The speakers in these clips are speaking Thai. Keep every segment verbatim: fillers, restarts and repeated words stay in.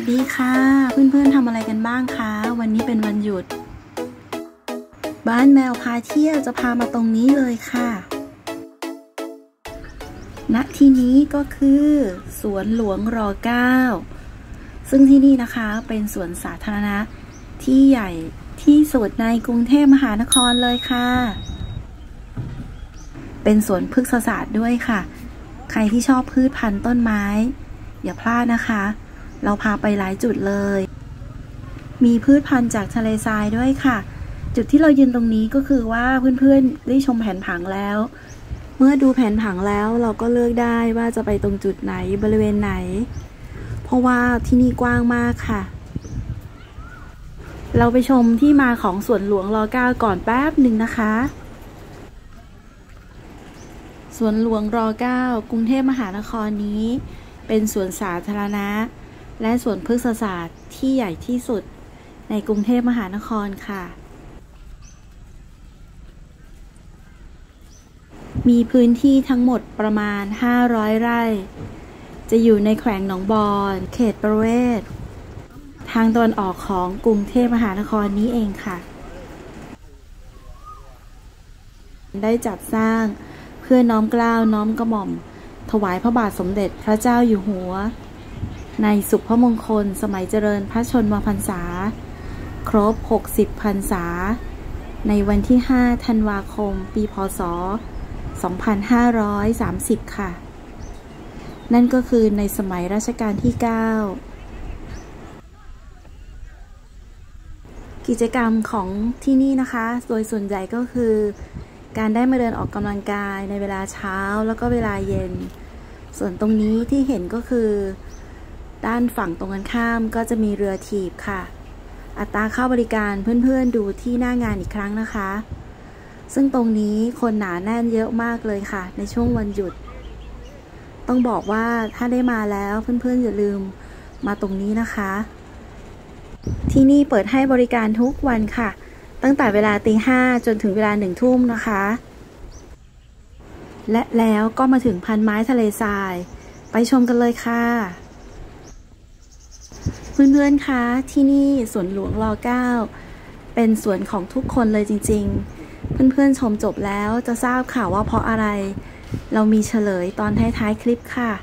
วัสดีค่ะเพื่อนๆทำอะไรกันบ้างคะวันนี้เป็นวันหยุดบ้านแมวพาเที่ยวจะพามาตรงนี้เลยค่ะณที่นี้ก็คือสวนหลวงร เก้า ซึ่งที่นี่นะคะเป็นสวนสาธารณะที่ใหญ่ที่สุดในกรุงเทพมหานครเลยค่ะเป็นสวนพฤกษศาสตร์ด้วยค่ะใครที่ชอบพืชพันธุ์ต้นไม้อย่าพลาดนะคะเราพาไปหลายจุดเลยมีพืชพันธุ์จากทะเลทรายด้วยค่ะจุดที่เรายืนตรงนี้ก็คือว่าเพื่อนๆได้ชมแผนผังแล้วเมื่อดูแผนผังแล้วเราก็เลือกได้ว่าจะไปตรงจุดไหนบริเวณไหนเพราะว่าที่นี่กว้างมากค่ะเราไปชมที่มาของสวนหลวงร เก้า ก่อนแป๊บหนึ่งนะคะสวนหลวงร เก้า กรุงเทพมหานครนี้เป็นสวนสาธารณะและสวนพฤกษศาสตร์ที่ใหญ่ที่สุดในกรุงเทพมหานครค่ะมีพื้นที่ทั้งหมดประมาณห้าร้อยไร่จะอยู่ในแขวงหนองบอนเขตประเวศทางตะวันออกของกรุงเทพมหานครนี้เองค่ะได้จัดสร้างเพื่อน้อมเกล้าน้อมกระหม่อมถวายพระบาทสมเด็จพระเจ้าอยู่หัวในสุพมงคลสมัยเจริญพระชนมพรรษาครบหกสิบพรรษาในวันที่ห้าธันวาคมปีพ.ศ. สองพันห้าร้อยสามสิบค่ะนั่นก็คือในสมัยรัชกาลที่เก้ากิจกรรมของที่นี่นะคะโดยส่วนใหญ่ก็คือการได้มาเดินออกกำลังกายในเวลาเช้าแล้วก็เวลาเย็นส่วนตรงนี้ที่เห็นก็คือด้านฝั่งตรงกันข้ามก็จะมีเรือถีบค่ะอัตราเข้าบริการเพื่อนๆดูที่หน้างานอีกครั้งนะคะซึ่งตรงนี้คนหนาแน่นเยอะมากเลยค่ะในช่วงวันหยุดต้องบอกว่าถ้าได้มาแล้วเพื่อนๆอย่าลืมมาตรงนี้นะคะที่นี่เปิดให้บริการทุกวันค่ะตั้งแต่เวลาตีห้าจนถึงเวลาหนึ่งทุ่มนะคะและแล้วก็มาถึงพันไม้ทะเลทรายไปชมกันเลยค่ะเพื่อนๆคะที่นี่สวนหลวงร เก้า เป็นสวนของทุกคนเลยจริงๆเพื่อนๆชมจบแล้วจะทราบค่ะว่าเพราะอะไรเรามีเฉลยตอนท้ายๆคลิปค่ะ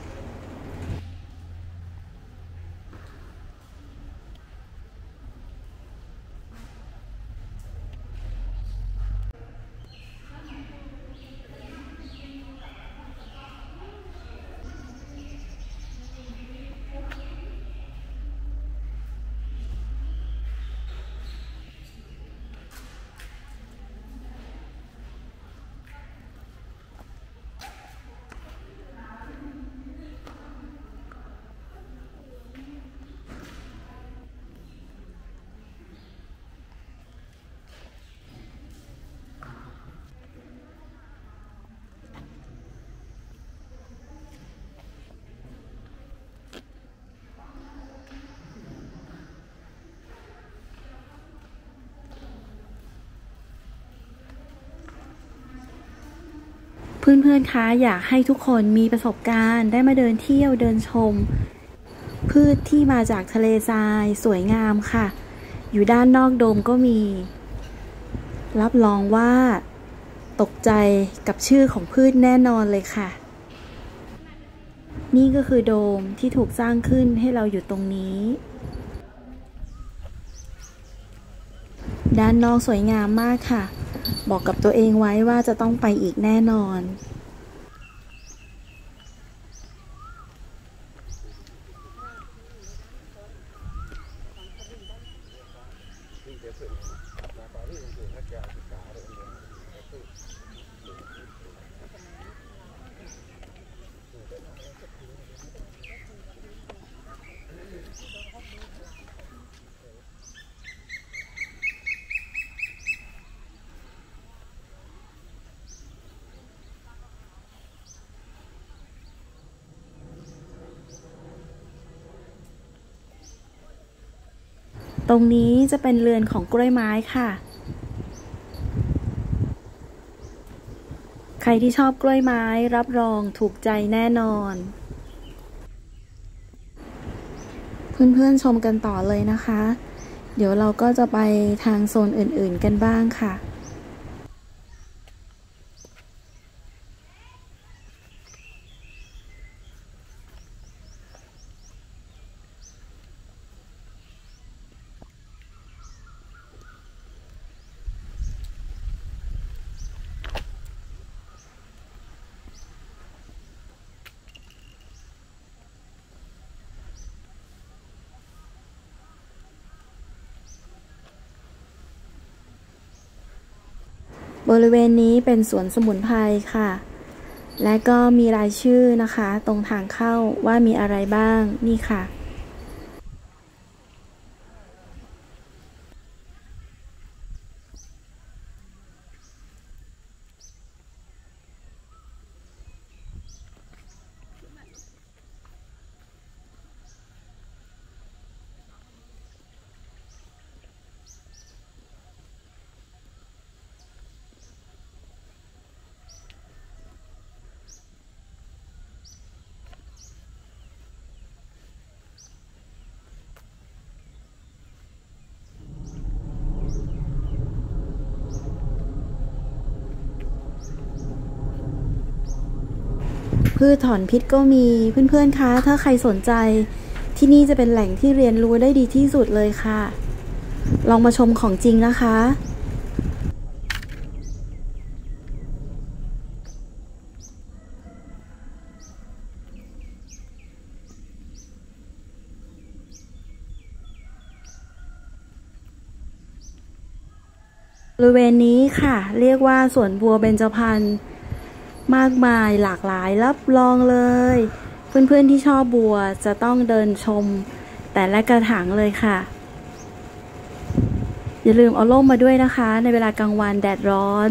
เพื่อนๆคะอยากให้ทุกคนมีประสบการณ์ได้มาเดินเที่ยวเดินชมพืชที่มาจากทะเลทรายสวยงามค่ะอยู่ด้านนอกโดมก็มีรับรองว่าตกใจกับชื่อของพืชแน่นอนเลยค่ะนี่ก็คือโดมที่ถูกสร้างขึ้นให้เราอยู่ตรงนี้ด้านนอกสวยงามมากค่ะบอกกับตัวเองไว้ว่าจะต้องไปอีกแน่นอนตรงนี้จะเป็นเรือนของกล้วยไม้ค่ะใครที่ชอบกล้วยไม้รับรองถูกใจแน่นอนเพื่อนๆชมกันต่อเลยนะคะเดี๋ยวเราก็จะไปทางโซนอื่นๆกันบ้างค่ะบริเวณนี้เป็นสวนสมุนไพรค่ะและก็มีรายชื่อนะคะตรงทางเข้าว่ามีอะไรบ้างนี่ค่ะพืชถอนพิษก็มีเพื่อนๆคะถ้าใครสนใจที่นี่จะเป็นแหล่งที่เรียนรู้ได้ดีที่สุดเลยค่ะลองมาชมของจริงนะคะบริเวณนี้ค่ะเรียกว่าสวนบัวเบญจพรรณมากมายหลากหลายรับรองเลยเพื่อนๆที่ชอบบัวจะต้องเดินชมแต่ละกระถางเลยค่ะอย่าลืมเอาร่มมาด้วยนะคะในเวลากลางวันแดดร้อน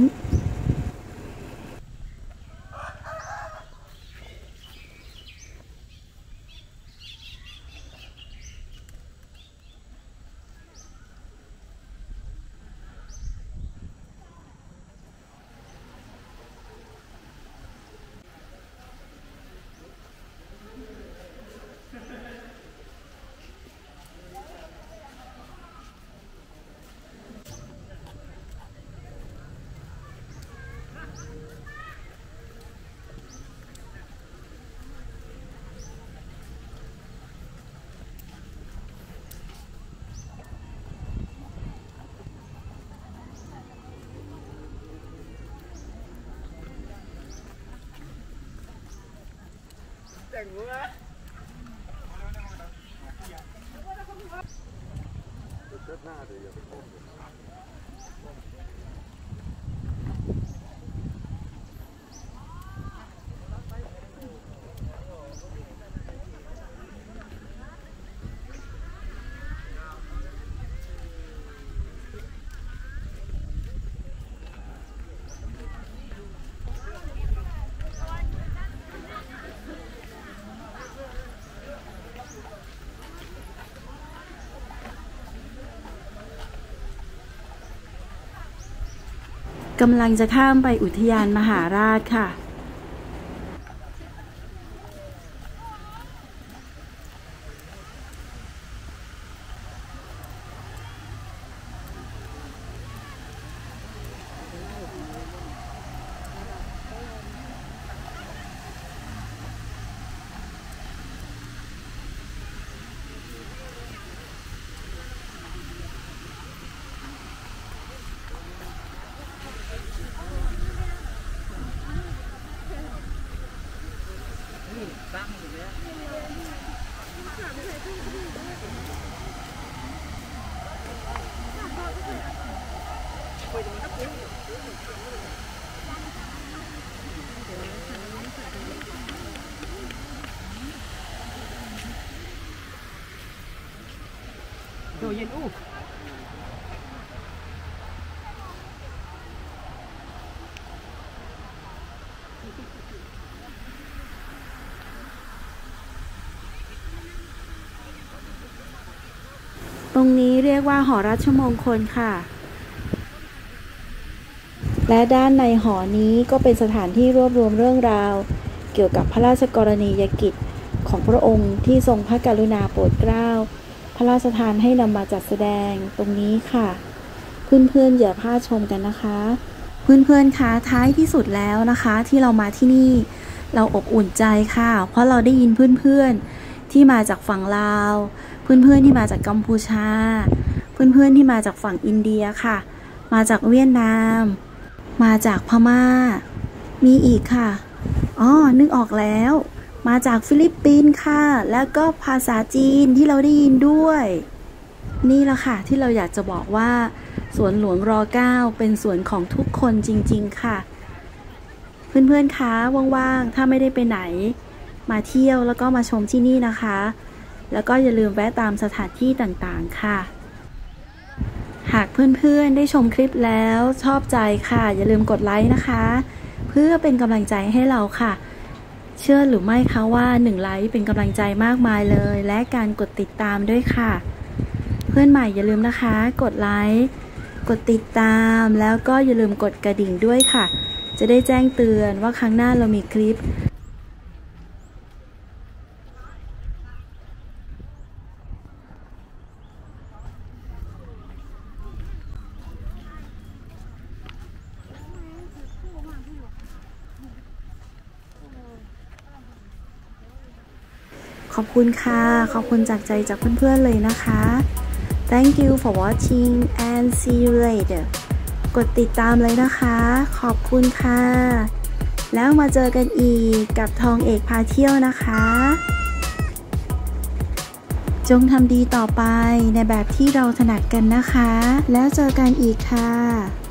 กำลังจะข้ามไปอุทยานมหาราชค่ะโดเย็นอู้ตรงนี้เรียกว่าหอราชมงคลค่ะและด้านในหอนี้ก็เป็นสถานที่รวบรวมเรื่องราวเกี่ยวกับพระราชกรณียกิจของพระองค์ที่ทรงพระกรุณาโปรดเกล้าพระราชทานให้นำมาจัดแสดงตรงนี้ค่ะเพื่อนๆอย่าพลาดชมกันนะคะเพื่อนๆคะท้ายที่สุดแล้วนะคะที่เรามาที่นี่เราอบอุ่นใจค่ะเพราะเราได้ยินเพื่อนๆที่มาจากฝั่งลาวเพื่อนๆที่มาจากกัมพูชาเพื่อนๆที่มาจากฝั่งอินเดียค่ะมาจากเวียดนามมาจากพม่ามีอีกค่ะอ๋อนึกออกแล้วมาจากฟิลิปปินส์ค่ะแล้วก็ภาษาจีนที่เราได้ยินด้วยนี่แหละค่ะที่เราอยากจะบอกว่าสวนหลวงร เก้า เป็นสวนของทุกคนจริงๆค่ะเพื่อนๆคะว่างๆถ้าไม่ได้ไปไหนมาเที่ยวแล้วก็มาชมที่นี่นะคะแล้วก็อย่าลืมแวะตามสถานที่ต่างๆค่ะหากเพื่อนๆได้ชมคลิปแล้วชอบใจค่ะอย่าลืมกดไลค์นะคะเพื่อเป็นกำลังใจให้เราค่ะเชื่อหรือไม่คะว่าหนึ่งไลค์เป็นกำลังใจมากมายเลยและการกดติดตามด้วยค่ะเพื่อนใหม่อย่าลืมนะคะกดไลค์กดติดตามแล้วก็อย่าลืมกดกระดิ่งด้วยค่ะจะได้แจ้งเตือนว่าครั้งหน้าเรามีคลิปขอบคุณค่ะขอบคุณจากใจจากเพื่อนๆเลยนะคะ Thank you for watching and see you later กดติดตามเลยนะคะขอบคุณค่ะแล้วมาเจอกันอีกกับทองเอกพาเที่ยวนะคะจงทำดีต่อไปในแบบที่เราถนัดกันนะคะแล้วเจอกันอีกค่ะ